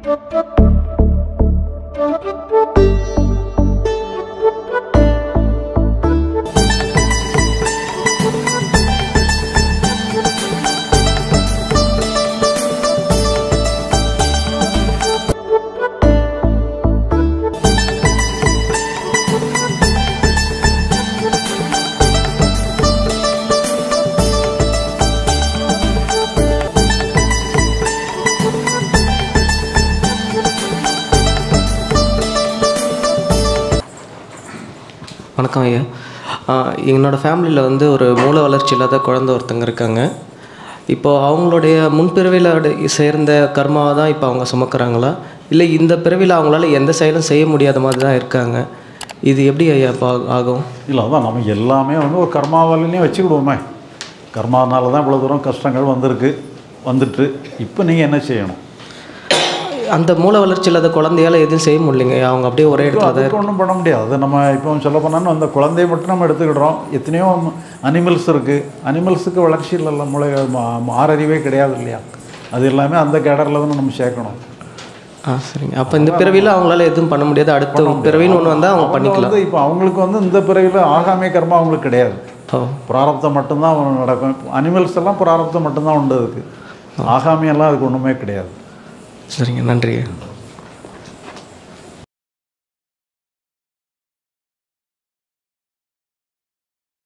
வணக்கம் ஐயா. என்னோடய ஃபேமிலியில் வந்து ஒரு மூல வளர்ச்சி இல்லாத குழந்தை ஒருத்தங்க இருக்காங்க. இப்போது அவங்களுடைய முன்பிறவியில் சேர்ந்த கர்மாவை தான் இப்போ அவங்க சுமக்கிறாங்களா, இல்லை இந்த பிறவியில் அவங்களால எந்த செயலும் செய்ய முடியாத மாதிரி தான் இருக்காங்க? இது எப்படி ஐயா இப்போ ஆகும்? இல்லை, அதான் நம்ம எல்லாமே வந்து ஒரு கர்மாவாலேயே வச்சுக்கிடுவோமே. கர்மானால தான் இவ்வளோ தூரம் கஷ்டங்கள் வந்துட்டு இப்போ நீங்கள் என்ன செய்யணும்? அந்த மூல வளர்ச்சி இல்லாத குழந்தையால் எதுவும் செய்ய முடியலைங்க. அவங்க அப்படியே ஒரே இடத்துல தான் ஒன்றும் பண்ண முடியாது. அது நம்ம இப்போ சொல்ல போனோம்னா அந்த குழந்தைய மட்டும் நம்ம எடுத்துக்கிடுறோம். எத்தனையோ அனிமல்ஸ் இருக்குது. அனிமல்ஸுக்கு வளர்ச்சி இல்லைல்ல, மூளை ஆறறிவே கிடையாது இல்லையா? அது எல்லாமே அந்த கேடரில் தான் நம்ம சேர்க்கணும். சரிங்க. அப்போ இந்த பிறவியில் அவங்களால எதுவும் பண்ண முடியாது. அடுத்த பிறவின்னு ஒன்று வந்தால் அவங்க பண்ணிக்கலாம். இப்போ அவங்களுக்கு வந்து இந்த பிறவியில் ஆகாமிய கர்மா அவங்களுக்கு கிடையாது. பிராரப்தம் மட்டும்தான் நடக்கும். அனிமல்ஸ் எல்லாம் பிராரப்தம் மட்டும்தான் உண்டு. அதுக்கு ஆகாமியெல்லாம் அதுக்கு ஒன்றுமே கிடையாது. சரிங்க, நன்றி.